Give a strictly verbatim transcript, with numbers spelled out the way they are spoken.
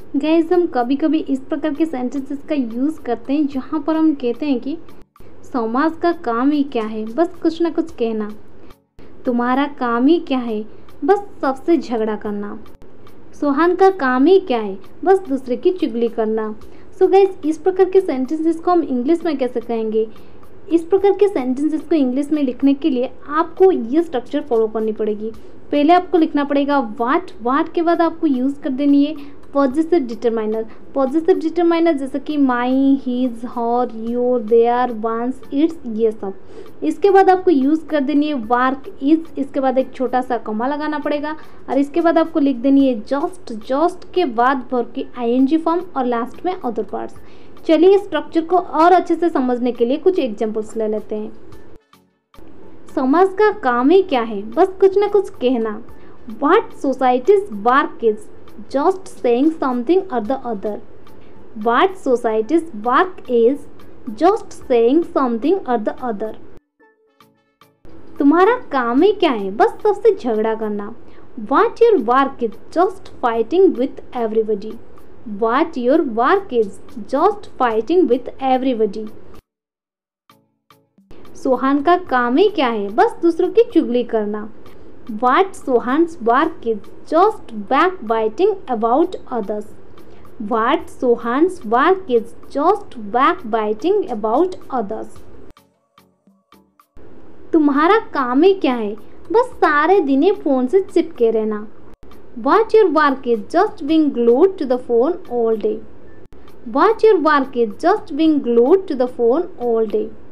Guys, हम कभी कभी इस प्रकार के सेंटेंसेस का यूज़ करते हैं जहाँ पर हम कहते हैं कि समाज का काम ही क्या है, बस कुछ ना कुछ कहना। तुम्हारा काम ही क्या है, बस सबसे झगड़ा करना। सोहान का काम ही क्या है, बस दूसरे की चुगली करना। सो गाइस, इस प्रकार के सेंटेंसेस को हम इंग्लिश में कैसे कहेंगे? इस प्रकार के सेंटेंसेस को इंग्लिश में लिखने के लिए आपको ये स्ट्रक्चर फॉलो करनी पड़ेगी। पहले आपको लिखना पड़ेगा वाट। वाट के बाद आपको यूज़ कर देनी है पॉजिटिव डिटरमाइनर। पॉजिटिव डिटरमाइनर जैसे कि my, his, her, your, their, one's, its, ये सब। इसके बाद आपको यूज़ कर देनी है वर्क, इज। इसके बाद एक छोटा सा कॉमा लगाना पड़ेगा और इसके बाद आपको लिख देनी है जस्ट। जस्ट के बाद वर्ब की आईएनजी फॉर्म और लास्ट में अदर पार्ट्स। चलिए इस स्ट्रक्चर को और अच्छे से समझने के लिए कुछ एग्जांपल्स ले लेते हैं। समाज का काम ही क्या है, बस कुछ ना कुछ कहना। What societies work is just saying something or the other. What society's work is just saying something or the other. तुम्हारा काम ही क्या है, बस सबसे झगड़ा करना। What your work is just fighting with everybody. What your work is just fighting with everybody. Sohan का काम ही क्या है, बस दूसरों की चुगली करना। What Sohan's work is just backbiting about others. What Sohan's work is just backbiting about others. तुम्हारा काम ही क्या है, बस सारे दिन फोन से चिपके रहना। What your work is just being glued to the phone all day. What your work is just being glued to the phone all day.